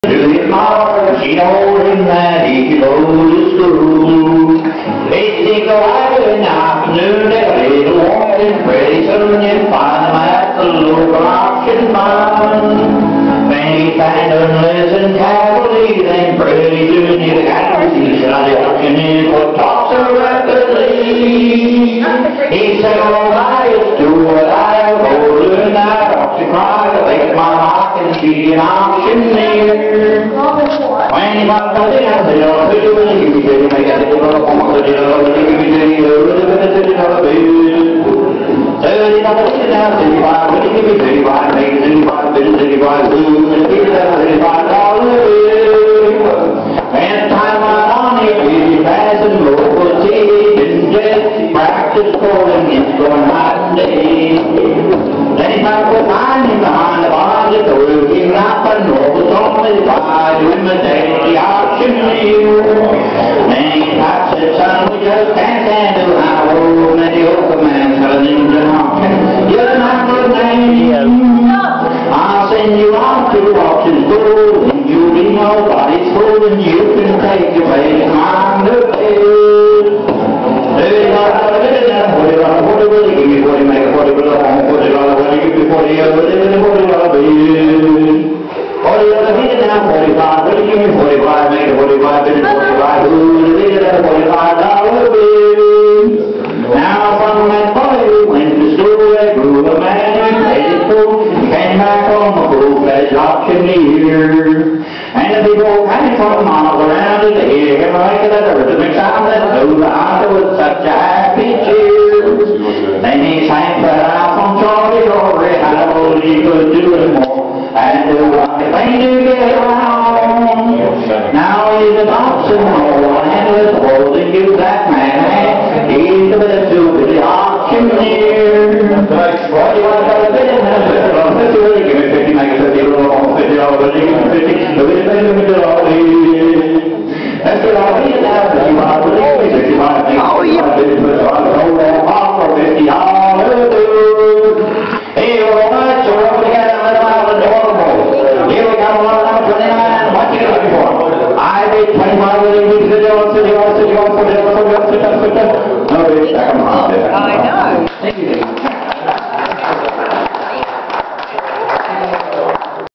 To his mother, she told him that he could go to school. They stick a wagon in the afternoon, they a little walk, and pretty soon you'll find them at the local auction barn. Many find unlistened cavaliers, and pretty soon you'll have to see how the auctioneer what talks so rapidly. He said, oh, I just do what I have older than that auction cry to make my mark and be an auctioneer. When he got to the end, he said, you can make a little $30 35, when you give me 35, make 35, 35, and as time went on, he was passing local cities, didn't just practice calling, it's going night and day. Then he tried to find him behind the bar, the door came up and was only by to imitate the auctioneer. Then he tapped said, son, we just can't handle how old and the old man selling engine auction. You're not good name. I'll send you out to the auction school, and you'll be nobody's fool, and you can take your place on the bed. Give me 40, make a 40 bill, $40, when you give me 40, $40 bill. 40 hit it now, 45, when you give me 45, make a 45 bill, 45, ooh, hit it at a $45 bill. Now from that boy who went to school, they grew a man and played his school, he came back home a full-fledged auctioneer. And the people came from miles around to hear him make a rhythmic sound that flew out with such a happy cheer. Then he sang that out from Charlie Rory, how old he could do it more, and do anything to get around.